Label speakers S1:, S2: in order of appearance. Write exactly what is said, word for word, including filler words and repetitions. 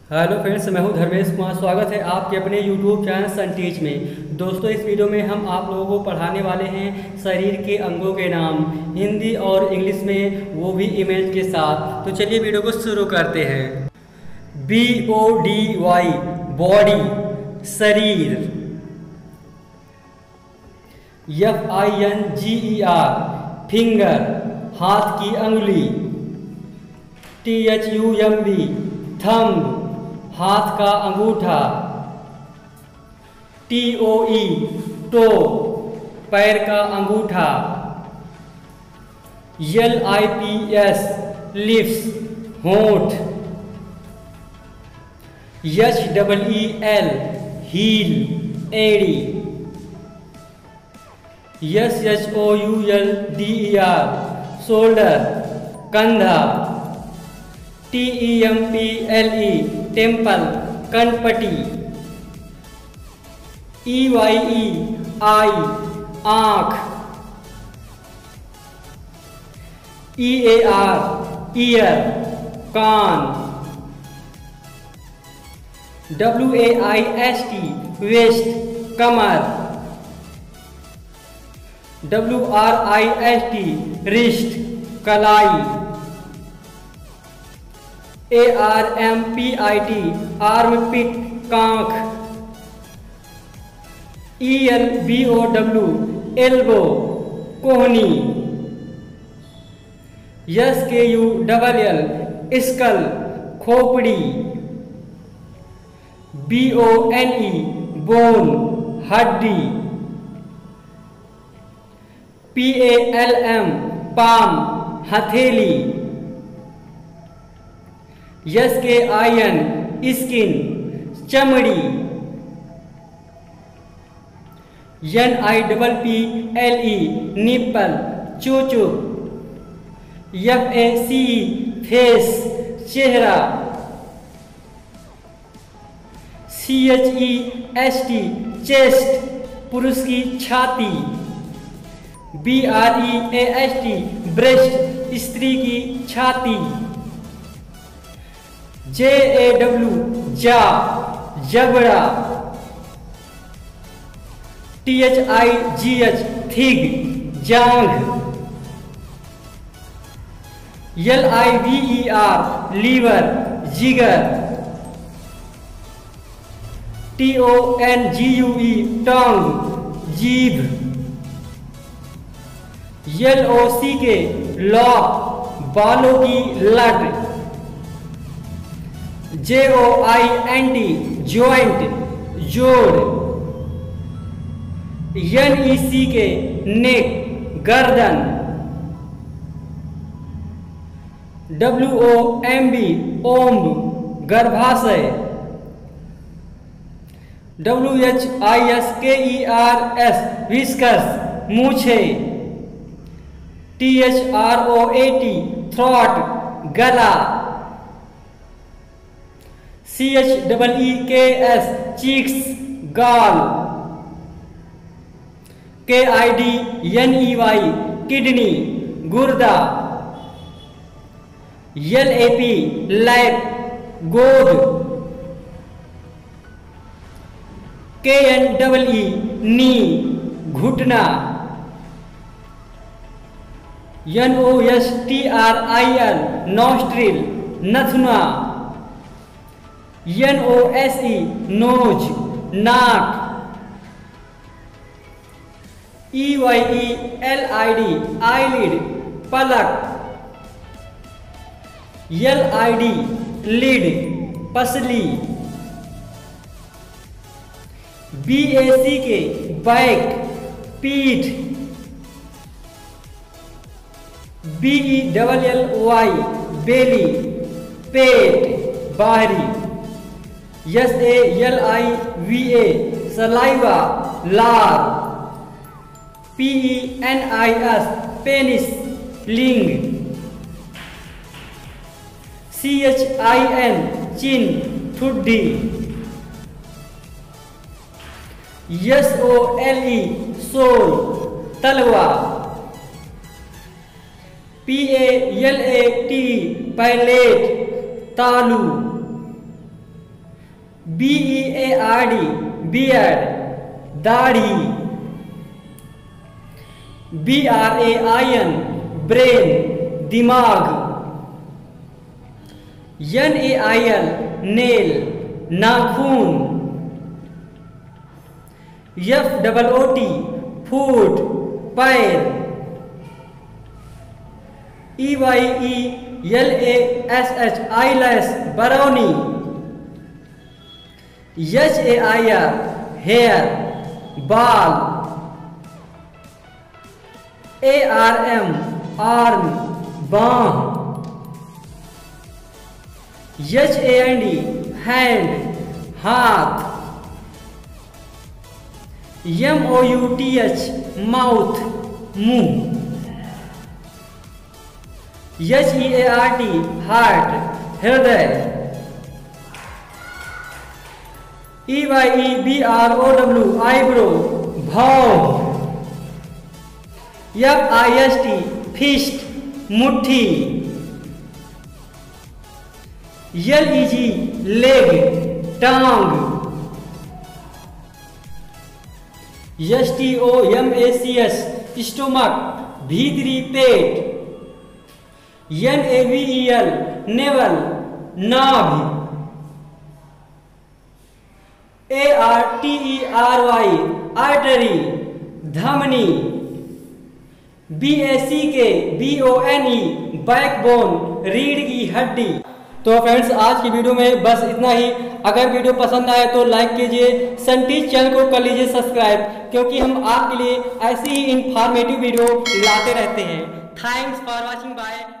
S1: Hello friends, मैं हूं धर्मेश कुमार। स्वागत है आपके अपने यूट्यूब चैनल सन टीच में। दोस्तों, इस वीडियो में हम आप लोगों को पढ़ाने वाले हैं शरीर के अंगों के नाम, हिंदी और इंग्लिश में, वो भी इमेज के साथ। तो चलिए वीडियो को शुरू करते हैं। B O D Y body, शरीर। F I N G E R finger, हाथ की अंगुली। T H U M B thumb, हाथ का अंगूठा। टी ओ ई टो, पैर का अंगूठा। L I P S lips, होंठ। H double E L heel, एड़ी। S H O U L D E R shoulder, कंधा। T E M P L E temple, कनपटी। ई वाई ई आई आँख। E A R ear, कान। W A I S T waist, कमर। W R I S T wrist, कलाई। A R M P I T armpit, कांख। E L B O W elbow, कोहनी। S K U double L skull, खोपड़ी। B O N E bone, हड्डी। P A L M palm, हथेली। S K I N skin, चमड़ी। N I double P L E nipple, चूचू। F A C face, चेहरा। C H E S T chest, पुरुष की छाती। B R E A S T breast, स्त्री की छाती। जे ए डब्ल्यू जा, जबड़ा। T H I ji H thigh, जांघ। L I V E R liver, जिगर। T O N G U E tongue, जीभ। L O C K lock, बालों की लट। J O I N T joint, जोड़। N E C K neck, गर्दन। W O M B womb, गर्भाशय। W H I S K E R S whiskers, मूछे। T H R O A T throat, गला। C H double ई के S cheeks, गाल। K I D N E Y kidney, गुर्दा। L A P lap, गोद। K N double E knee, घुटना। N O S T R I L nostril, नथुना। N O S E nose, नाक। E Y E L I D eyelid, पलक। L I D lid, पसली। B A C K back, पीठ। B E double L Y belly, पेट, बाहरी। S A L I V A saliva, लार। P E N I S penis, लिंग। C H I N chin, ठुड्डी। S O L E sole, तलवा। P A L A T palate, तालू। B E A R D beard दाढ़ी। B R A I N brain दिमाग। N A I L nail नाखून। F double O T foot पैर। E Y E L A S H eyelash बरौनी। H A I R hair बाल। ए R M arm बाह। H A N D hand हाथ। M O U T H mouth मुंह। H E A R T heart हृदय। E Y E B R O W eyebrow भाव। F I S T fist मुट्ठी। L E G leg टांग। S T O M A C S stomach भीतरी पेट। N A V E L navel नाभि। A R T E R Y artery धमनी। B A C K B O N E backbone रीढ़ की हड्डी। तो friends आज की वीडियो में बस इतना ही। अगर वीडियो पसंद आए तो लाइक कीजिए, सन टीच चैनल को कर लीजिए सब्सक्राइब, क्योंकि हम आपके लिए ऐसी ही इंफॉर्मेटिव वीडियो लाते रहते हैं। Thanks for watching bye.